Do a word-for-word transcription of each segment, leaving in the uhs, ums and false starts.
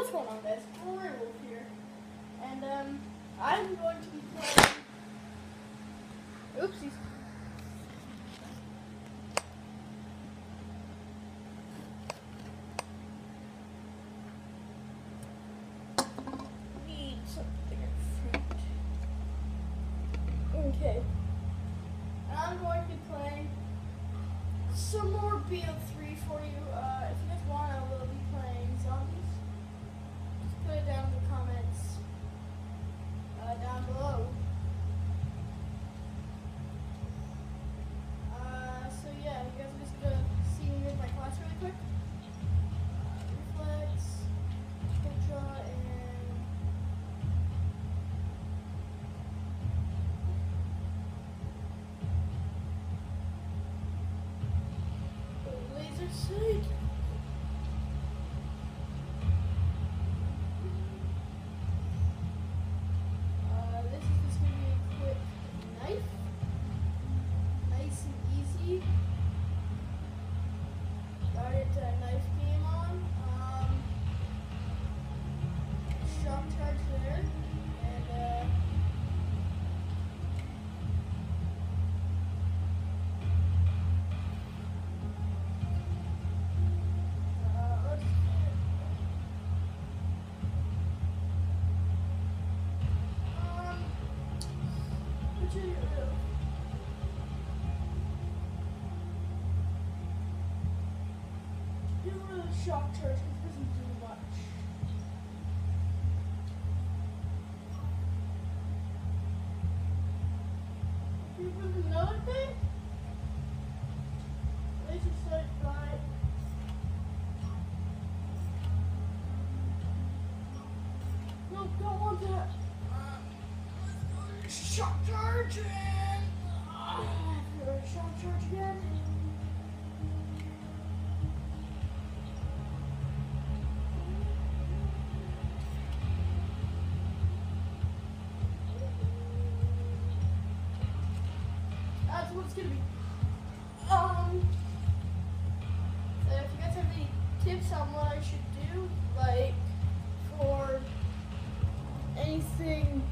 what's going on, guys? Werewolf here, and um, I'm going to be playing. Oopsies. Need something in front. Okay. And I'm going to be playing some more B O three for you. Uh, if you guys want, I will be playing zombies. Just put it down in the comments uh, down below. Uh, so yeah, you guys are just gonna see me with my class really quick. Uh, reflex, Ultra, and laser sight. Uh, this is just gonna be a quick knife. Nice and easy. Started a knife game on. Um, shock charge there. And uh, uh, let's um, which is uh, Get rid of the shock charge because it doesn't do much. Get rid of another thing? Laser sight fly. No, don't want that. Uh, shock charge and uh, shock charge again. That's what it's gonna be. Um, so if you guys have any tips on what I should do, like for anything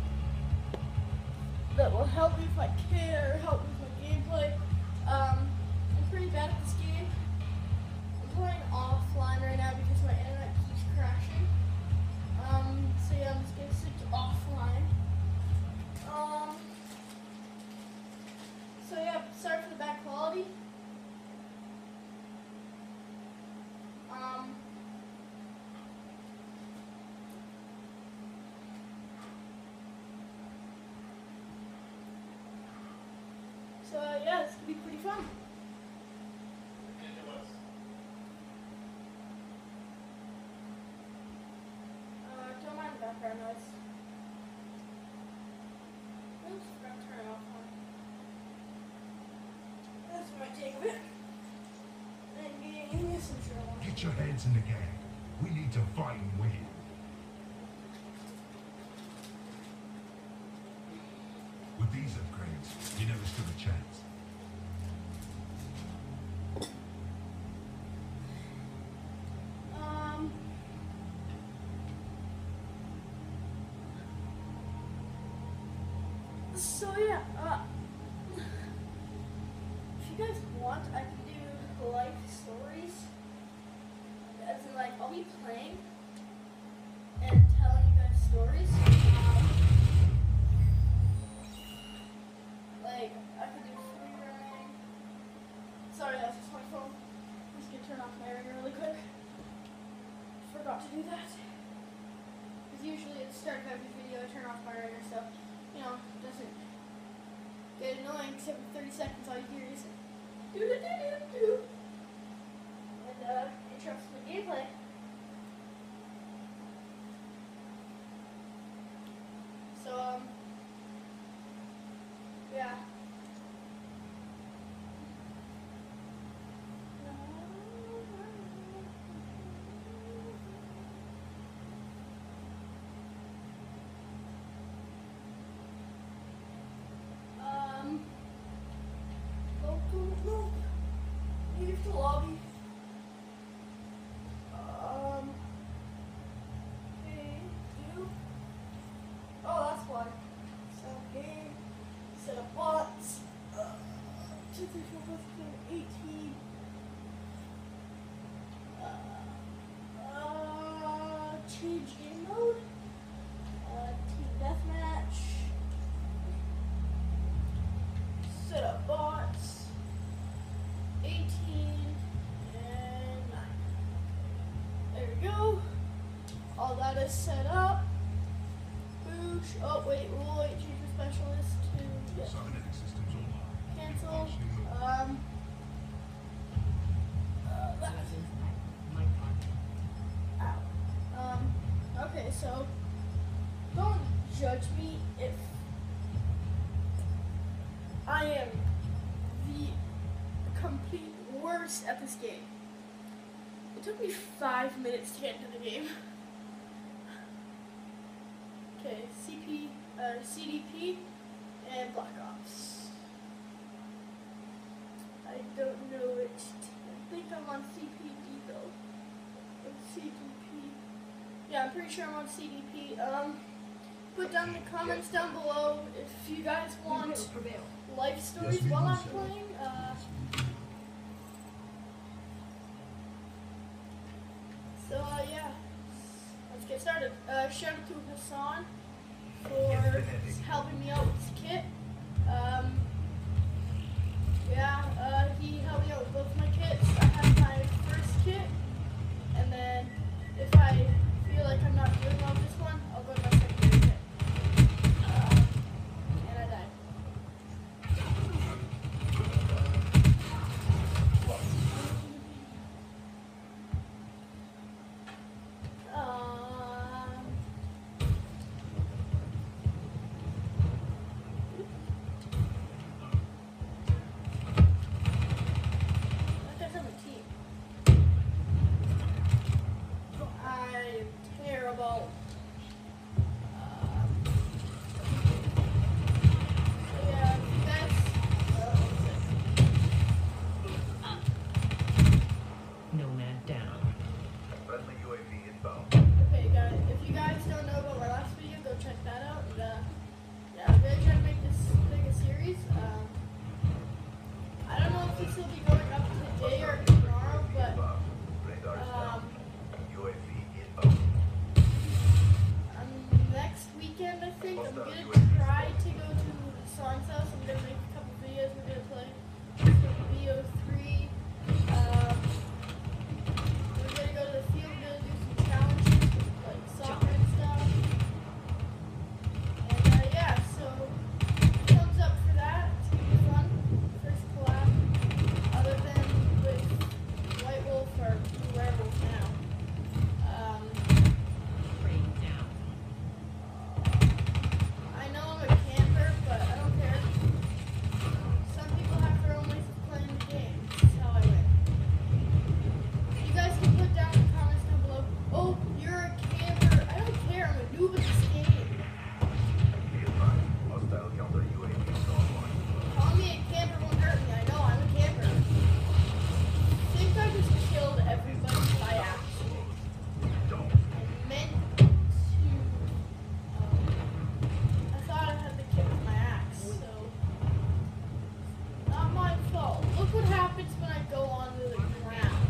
that will help me with my kid or help with my gameplay, um, I'm pretty bad at this game. I'm playing offline right now because my internet keeps crashing. Um, so yeah, I'm just gonna stick to offline. Um. So yeah, sorry for the bad quality. Um, so uh, yeah, this could be pretty fun. Uh, don't mind the background noise. Oops, forgot to turn it off. This might take a bit. And getting this intro. Get your heads in the game. We need to fight and win. With these upgrades, you never stood a chance. Um. So yeah, uh. If you guys want, I can do life stories. As in, like, I'll be playing and telling you guys stories. Um, like, I could do free running. Sorry, that's just my phone. I'm just gonna turn off my ringer really quick. Forgot to do that. Because usually at the start of every video, I turn off my ringer, so, you know, it doesn't get annoying, except for thirty seconds, all you hear is do do do do do, and uh, interrupts my gameplay. So um, yeah. Um, go, go, go. Leave the lobby. change game mode. Uh, team deathmatch. Set up bots. eighteen and nine. There we go. All that is set up. Boosh. Oh wait, rule eight change for specialist to yes. Cybernetic systems online. Cancel. Um. Uh, that. Ow. Um. Okay, so don't judge me if I am the complete worst at this game. It took me five minutes to get into the game. Okay, C P, uh, C D P, and Black Ops. I don't know which. I think I'm on C P D though. Or C D P. Yeah, I'm pretty sure I'm on C D P. Um, put down in the comments down below if you guys want life stories while I'm playing. Uh, so uh, yeah, let's get started. Uh, shout out to Hassan for helping me out with this kit. Um, yeah, uh, he helped me out with both my kits. I have my first kit, and then if I feel like I'm not doing well with this one, I'll go to my secondary kit. Uh, and I died. Um, that guy's on my team. I'm terrible. Um, so yeah, that's. Uh, Nomad down. Friendly U A V inbound. okay, guys. If you guys don't know about my last video, go check that out. And, uh, yeah, I'm gonna try to make this thing a series. Um, I don't know if this will be going up today or tomorrow, but Radar is um, down. U A V inbound. um, next weekend I think I'm gonna try to go to Song's house. I'm gonna make a couple videos. We're gonna play B O three. Um, we're gonna go to the field. We're gonna do some challenges like soccer and stuff. And uh, yeah, so thumbs up for that. It's gonna be fun. First collab, other than with White Wolf or Werewolf now. Um, Rain down. I know I'm a camper, but I don't care. Some people have their own ways of playing the game. This is how I win. You guys can put down in the comments down below, oh, you're a camper. I don't care. I'm a noob at this game. Be advised. Hostile counter U A V is online. Calling me a camper won't hurt me. I know I'm a camper. I think I just killed everybody by accident. Don't. I meant to. Um, I thought I had the kit with my axe, so not my fault. Look what happens when I go onto the ground.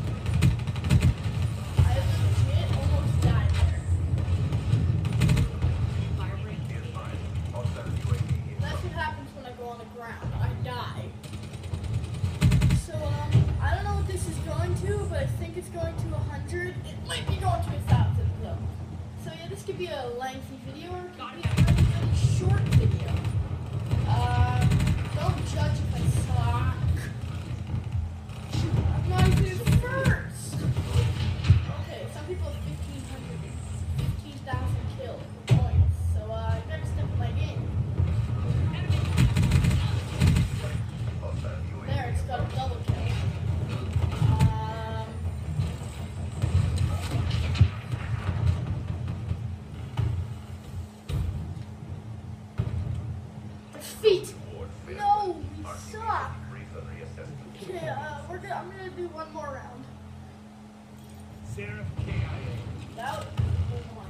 I legit almost died there. Fire break. Be advised. Hostile U A V That's inbound. what happens when I go on the ground. I die. So um, I don't know what this is going to, but I think it's going to one hundred. It might be going to one thousand though. So yeah, this could be a lengthy video or it could be a really, really short video. Um, don't judge if I suck. I'm not even first. Okay, some people have fifteen hundred, fifteen thousand kill points. So uh, I gotta step up my game. Hostile U A V There, it's got a inbound. double kill. Um, defeat. Ward failed. No, we R C B suck. brief and reassessment. Okay, uh, we're gonna. I'm gonna do one more round. Sarah K I A. That was one.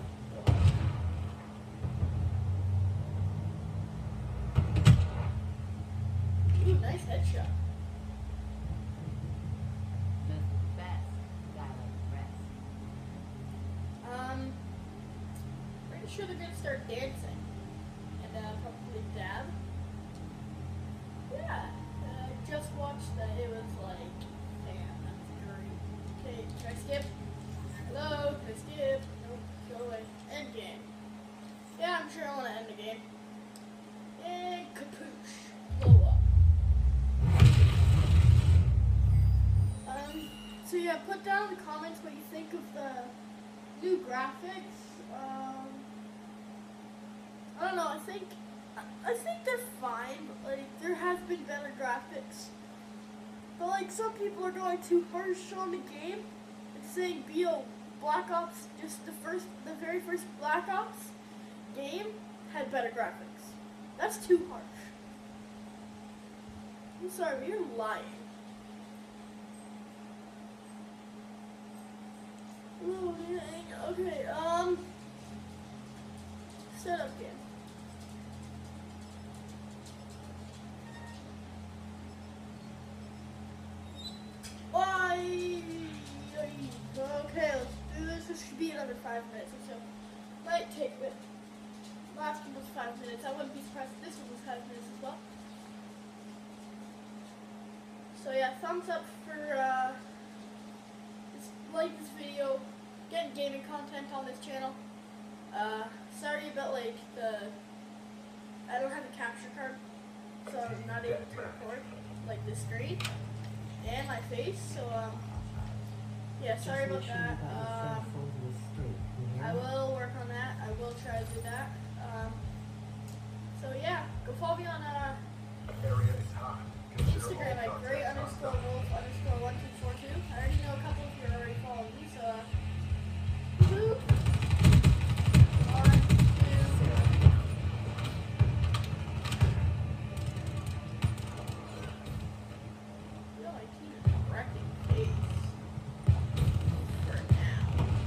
Ooh, nice headshot. The best dialect rest. Um, sure they're gonna start dancing and uh, probably dab. Yeah, uh, I just watched that. It was like, damn, that's great. Okay, can I skip? Hello, can I skip? Nope, go away. End game. Yeah, I'm sure I want to end the game. And kapoosh, blow up. Um, so yeah, put down in the comments what you think of the new graphics. Um, I don't know, I think, I think they're fine, but like, there have been better graphics. But like, some people are going too harsh on the game and saying B O Black Ops, just the first, the very first Black Ops game had better graphics. That's too harsh. I'm sorry, but you're lying. Oh, yeah, okay, um, setup game. Why? Okay, let's do this. This should be another five minutes or so. Might take a bit. Last one was five minutes. I wouldn't be surprised if this one was five minutes as well. So yeah, thumbs up for uh, this, like this video. Getting gaming content on this channel. Uh, sorry about like the. I don't have a capture card, so I'm not able to record like the screen and my face. So um, yeah, sorry about that. Um, I will work on that. I will try to do that. Um, so yeah, go follow me on uh, Area is hot. Consider Instagram all at great contacts underscore hostile. wolf underscore one two four two. I already know a couple of you are already following me, so uh, woo. One, two. Feel like he's wrecking face for now.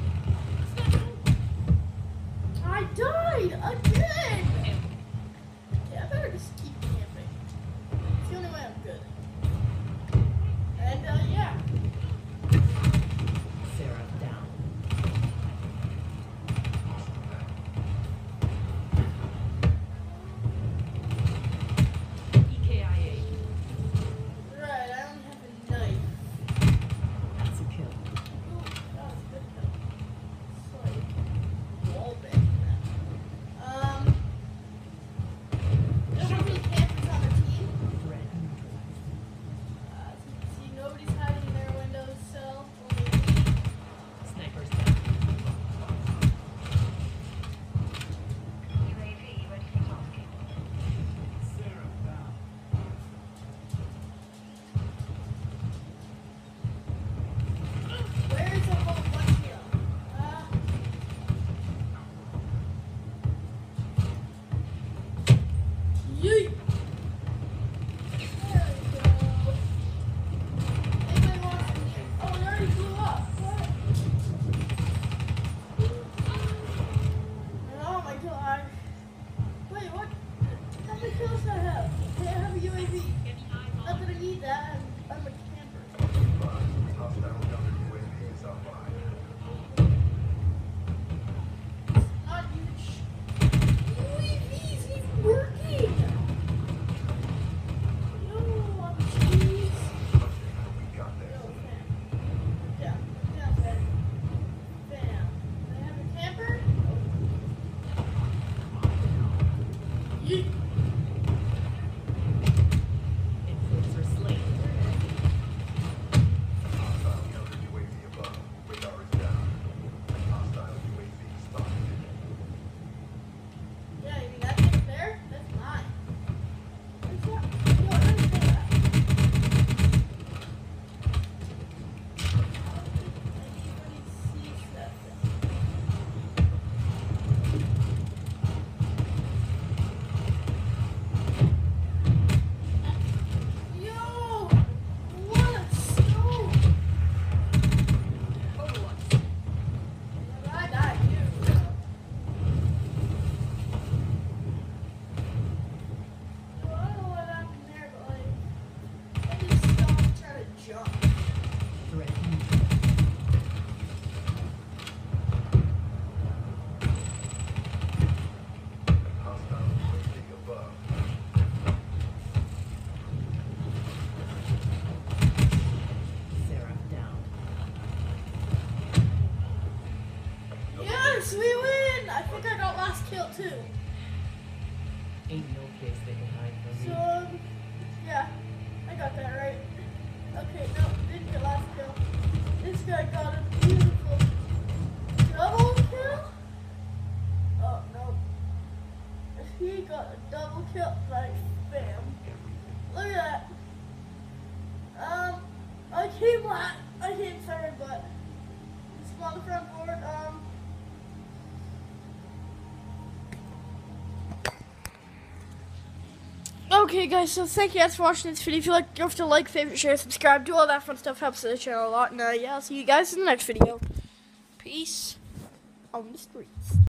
kill too. Ain't no place they can hide from So, me. um, yeah, I got that right. Okay, no, didn't get last kill. This guy got a beautiful double kill. Oh, no. He got a double kill, like, bam. Look at that. Um, I came last, I came third, but it's on the front board. Um, Okay guys, so thank you guys for watching this video. If you like, don't forget to like, favorite, share, subscribe, do all that fun stuff, helps the channel a lot. And uh, yeah, I'll see you guys in the next video. Peace on the streets.